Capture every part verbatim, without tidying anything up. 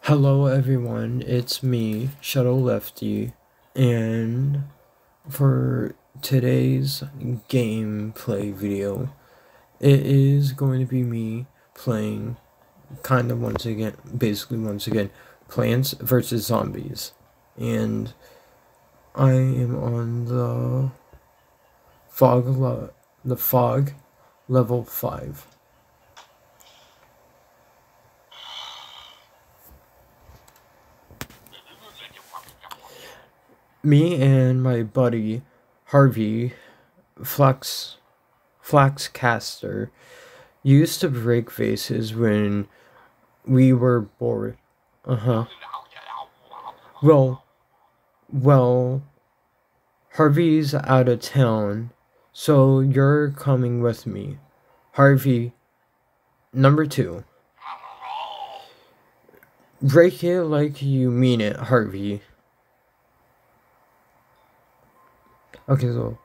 Hello everyone, it's me, Shadow Lefty, and for today's gameplay video, it is going to be me playing, kind of once again, basically once again, Plants versus Zombies, and I am on the fog, le the fog level five. Me and my buddy Harvey Flax Flaxcaster used to break vases when we were bored. Uh-huh. Well, well, Harvey's out of town, so you're coming with me. Harvey, number two. Break it like you mean it, Harvey. Okay, so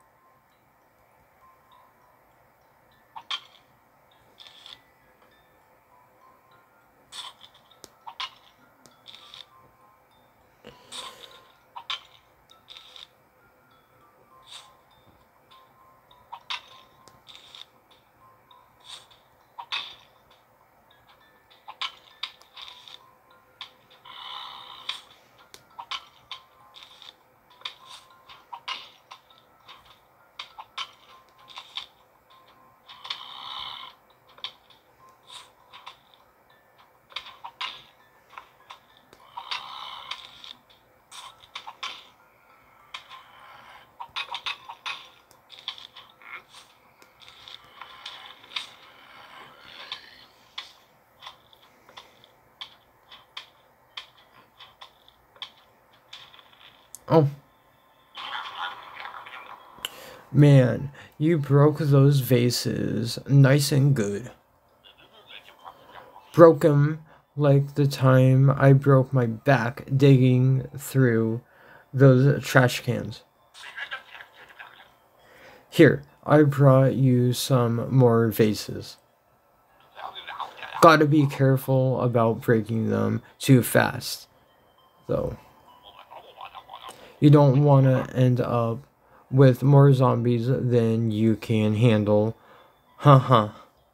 Oh. Man, you broke those vases nice and good. Broke 'em like the time I broke my back digging through those trash cans. Here, I brought you some more vases. Gotta be careful about breaking them too fast, though. You don't want to end up with more zombies than you can handle. Haha.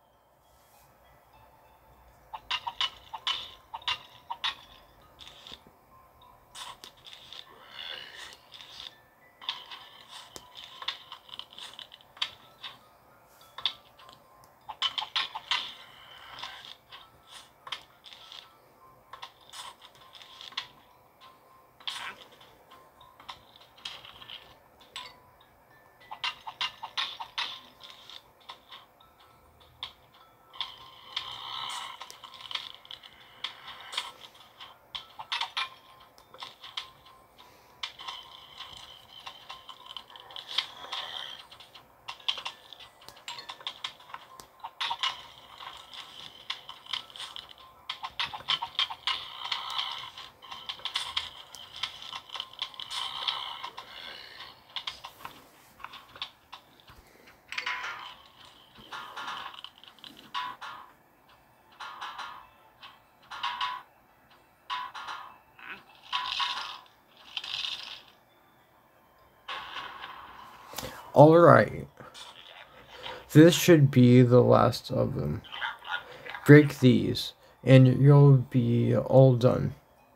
Alright. This should be the last of them. Break these, and you'll be all done.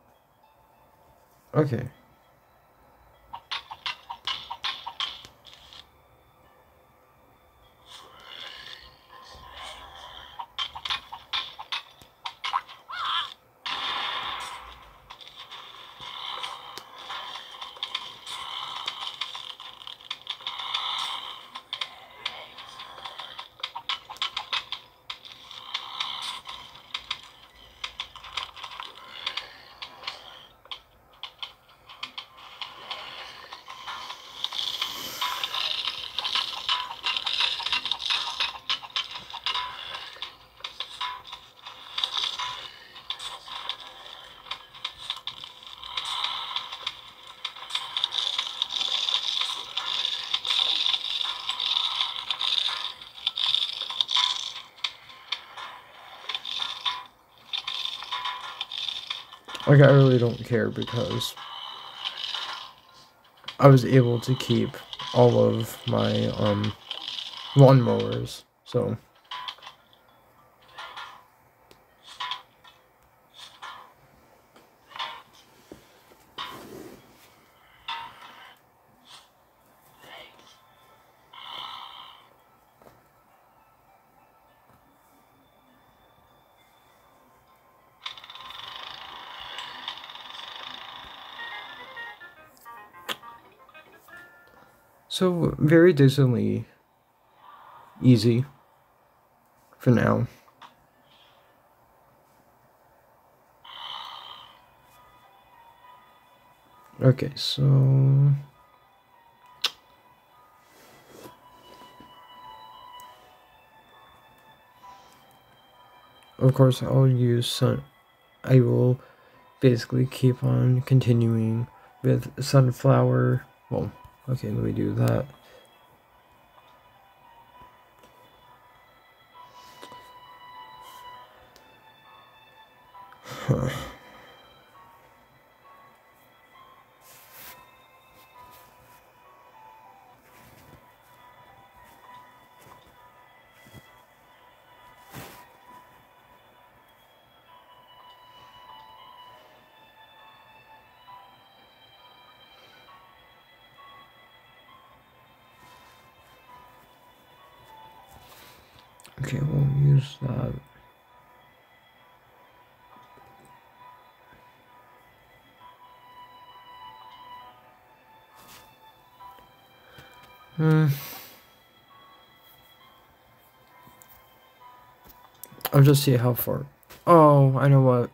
Okay. Like, I really don't care because I was able to keep all of my um lawnmowers, so so very decently easy for now. Okay, so of course I'll use sun. I will basically keep on continuing with sunflower. Well, okay, let me do that. Huh. Okay, we'll use that. Hmm. I'll just see how far. Oh, I know what.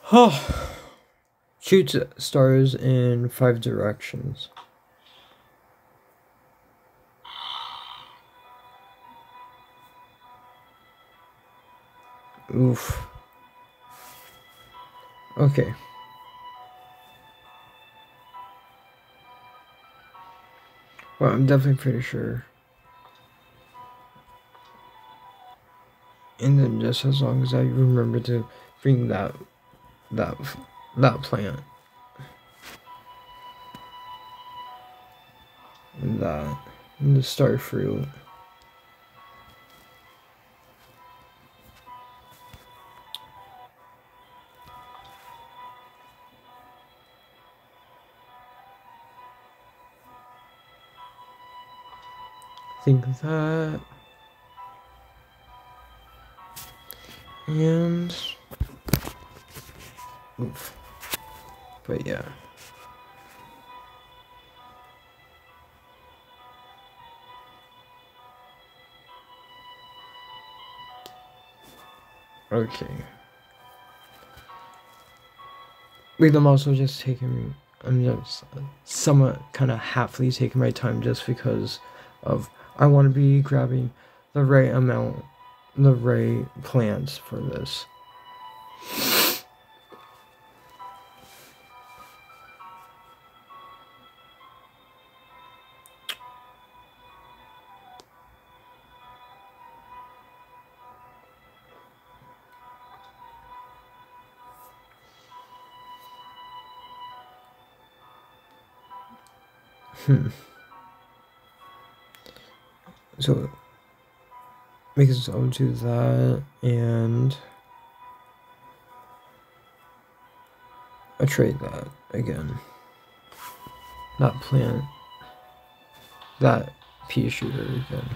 Oh, shoots stars in five directions. Oof. Okay. Well, I'm definitely pretty sure. And then just as long as I remember to bring that that that plant and that and the star fruit. Think that. And oof. But yeah. Okay. Wait, I'm also just taking. I'm just somewhat kind of happily taking my time just because of I want to be grabbing the right amount, the right plants for this. Hmm. So, because I'll do that and I trade that again. Not plant that pea shooter again.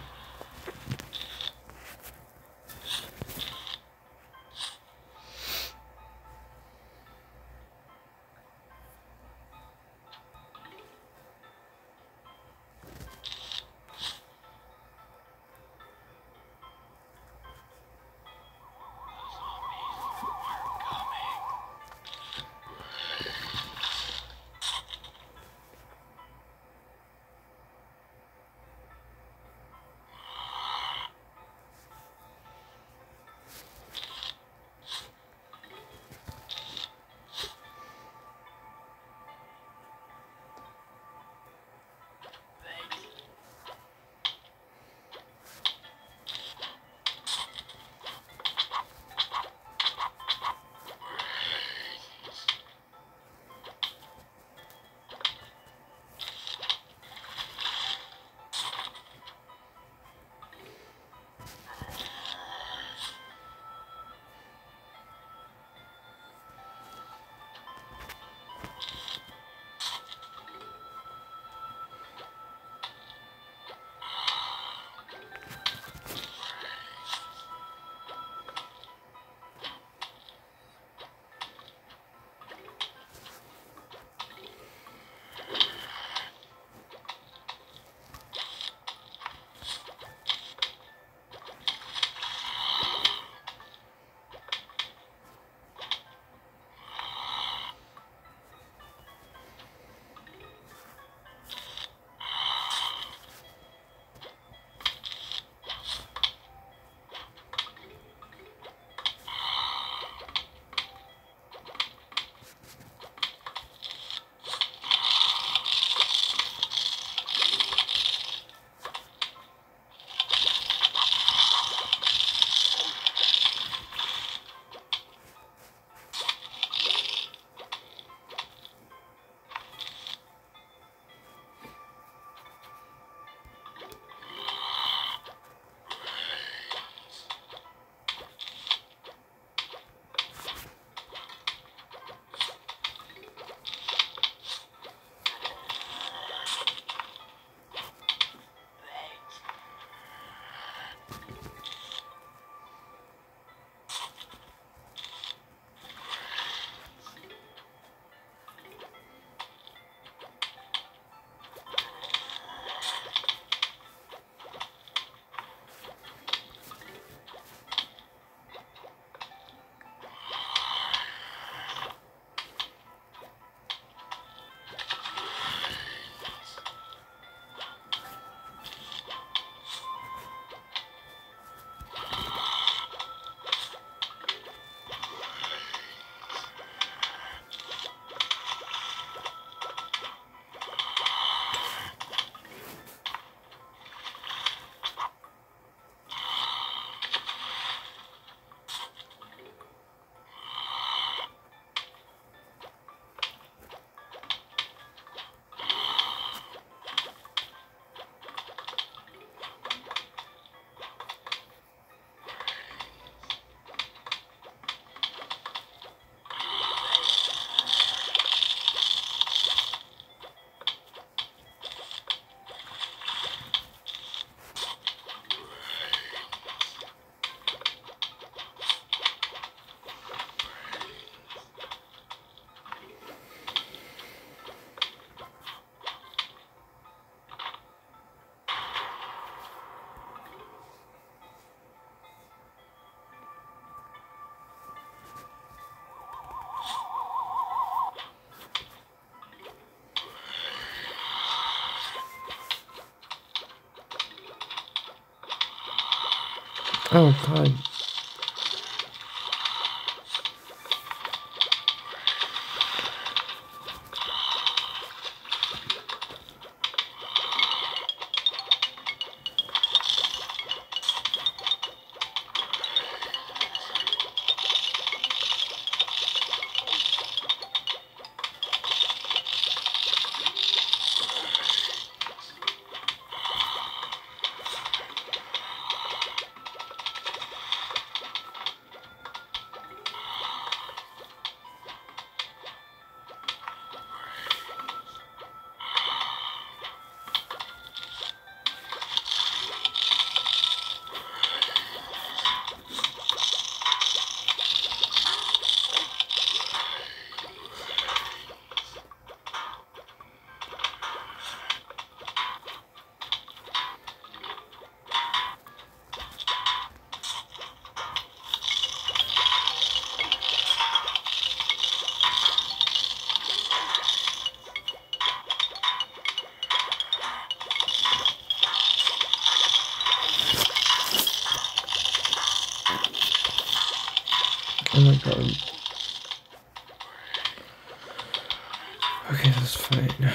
Oh god. Oh my god. Okay, that's fine.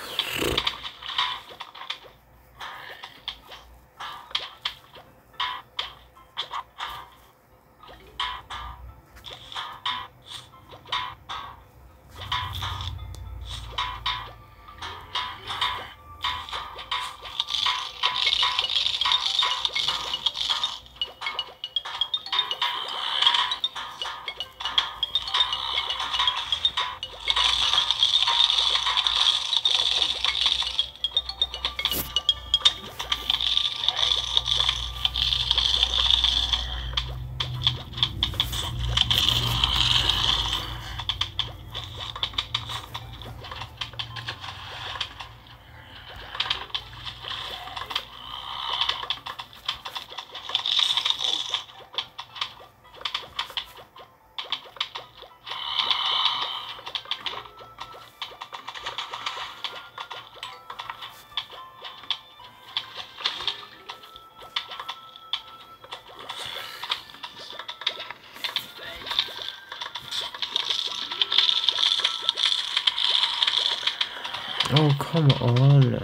Oh, come on.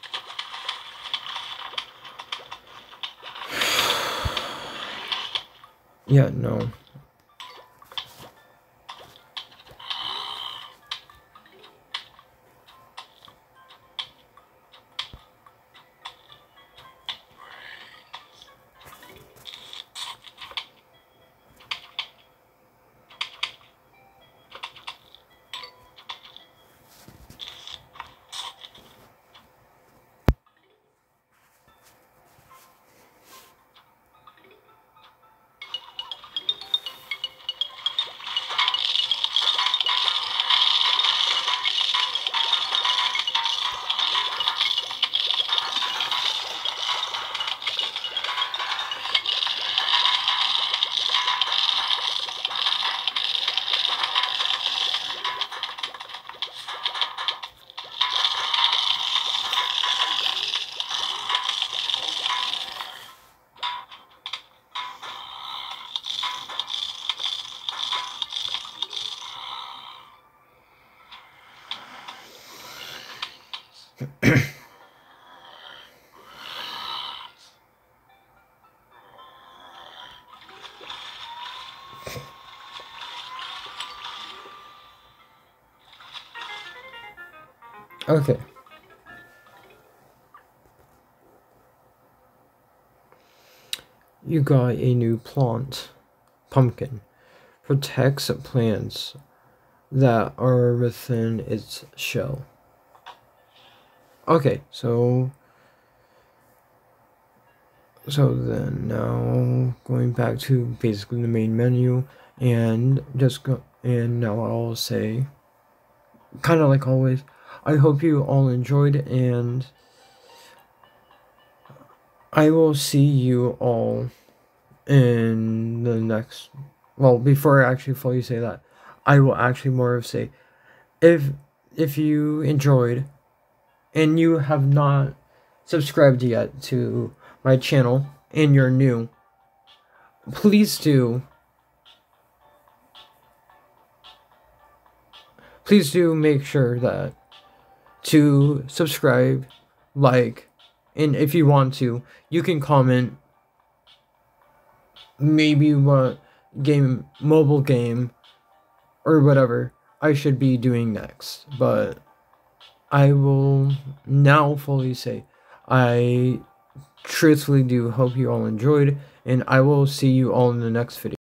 Yeah, no. Okay. You got a new plant. Pumpkin. Protects plants that are within its shell. Okay, so so then now going back to basically the main menu, and just go and now I'll say, kind of like always, I hope you all enjoyed, and I will see you all in the next, well, before I actually fully say that, I will actually more of say, if if you enjoyed and you have not subscribed yet to my channel and you're new, please do, please do make sure that to subscribe, like, and if you want to, you can comment maybe what game, mobile game, or whatever I should be doing next. But I will now fully say, I truthfully do hope you all enjoyed, and I will see you all in the next video.